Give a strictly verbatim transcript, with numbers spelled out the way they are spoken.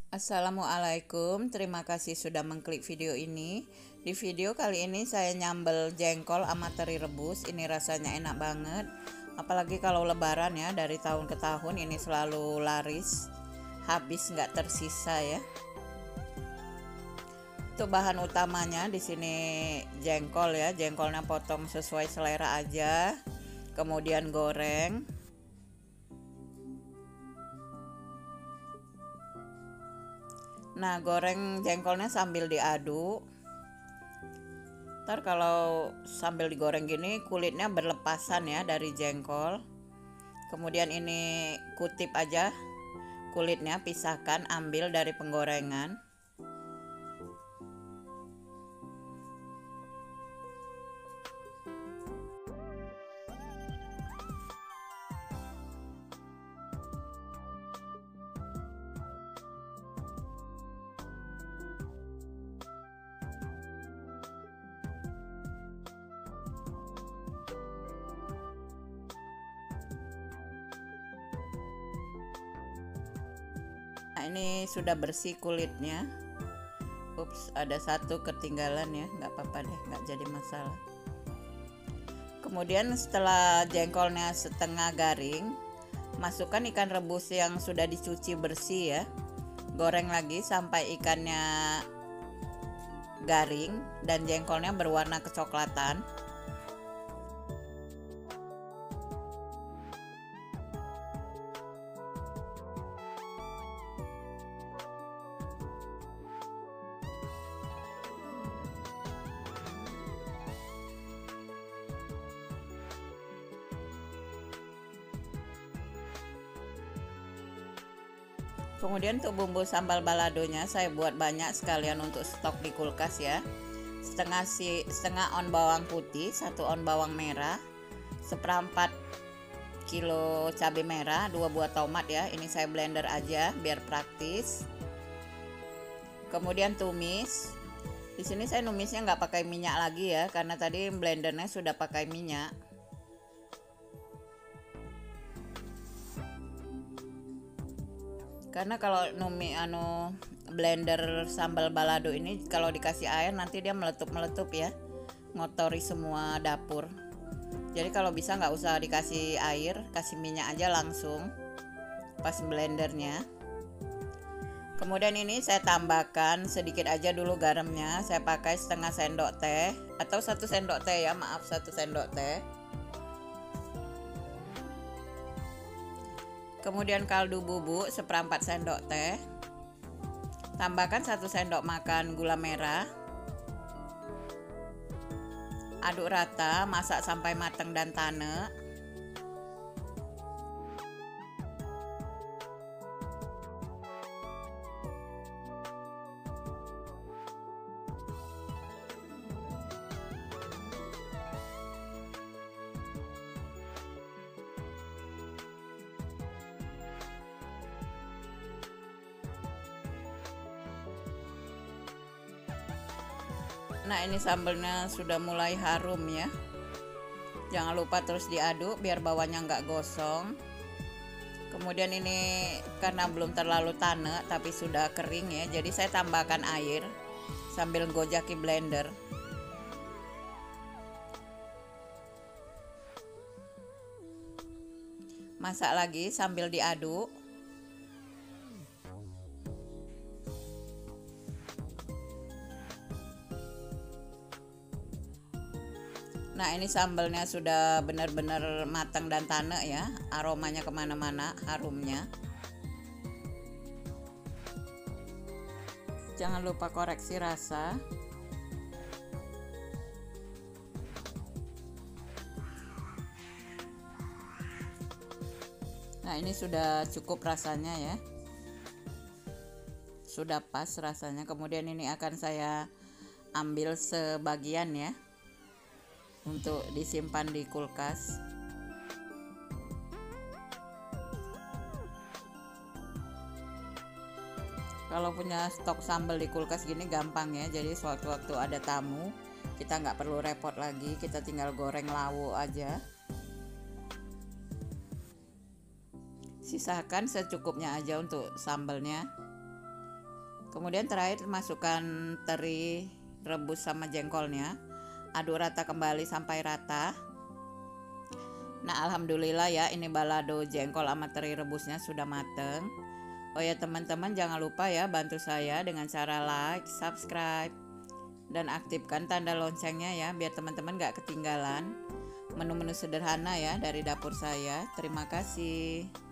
Assalamualaikum, terima kasih sudah mengklik video ini. Di video kali ini saya nyambel jengkol sama teri rebus. Ini rasanya enak banget. Apalagi kalau lebaran ya, dari tahun ke tahun ini selalu laris, habis nggak tersisa ya. Untuk bahan utamanya di sini jengkol ya, jengkolnya potong sesuai selera aja. Kemudian goreng. Nah, goreng jengkolnya sambil diaduk. Ntar kalau sambil digoreng gini kulitnya berlepasan ya dari jengkol. Kemudian ini kutip aja kulitnya, pisahkan, ambil dari penggorengan. Nah, ini sudah bersih kulitnya. Ups, ada satu ketinggalan ya, nggak apa-apa deh, nggak jadi masalah. Kemudian setelah jengkolnya setengah garing, masukkan ikan rebus yang sudah dicuci bersih ya. Goreng lagi sampai ikannya garing dan jengkolnya berwarna kecoklatan. Kemudian untuk bumbu sambal baladonya saya buat banyak sekalian untuk stok di kulkas ya. Setengah si setengah on bawang putih, satu on bawang merah, seperempat kilo cabai merah, dua buah tomat ya. Ini saya blender aja biar praktis. Kemudian tumis. Di sini saya numisnya nggak pakai minyak lagi ya, karena tadi blendernya sudah pakai minyak. Karena kalau numi anu blender sambal balado ini kalau dikasih air nanti dia meletup-meletup ya, ngotori semua dapur. Jadi kalau bisa nggak usah dikasih air, kasih minyak aja langsung pas blendernya. Kemudian ini saya tambahkan sedikit aja dulu garamnya. Saya pakai setengah sendok teh atau satu sendok teh ya, maaf satu sendok teh. Kemudian kaldu bubuk seperempat sendok teh. Tambahkan satu sendok makan gula merah. Aduk rata, masak sampai matang dan tanek. Nah, ini sambalnya sudah mulai harum ya. Jangan lupa terus diaduk biar bawahnya nggak gosong. Kemudian ini karena belum terlalu tanek tapi sudah kering ya, jadi saya tambahkan air sambil gojaki blender. Masak lagi sambil diaduk. Nah, ini sambalnya sudah benar-benar matang dan tanek ya, aromanya kemana-mana, harumnya. Jangan lupa koreksi rasa. Nah, ini sudah cukup rasanya ya, sudah pas rasanya. Kemudian ini akan saya ambil sebagian ya, untuk disimpan di kulkas. Kalau punya stok sambal di kulkas gini gampang ya, jadi sewaktu-waktu ada tamu kita nggak perlu repot lagi, kita tinggal goreng lauk aja. Sisakan secukupnya aja untuk sambalnya. Kemudian terakhir masukkan teri rebus sama jengkolnya. Aduk rata kembali sampai rata. Nah, alhamdulillah ya, ini balado jengkol sama teri rebusnya sudah mateng. Oh ya teman-teman, jangan lupa ya bantu saya dengan cara like, subscribe, dan aktifkan tanda loncengnya ya, biar teman-teman gak ketinggalan menu-menu sederhana ya dari dapur saya. Terima kasih.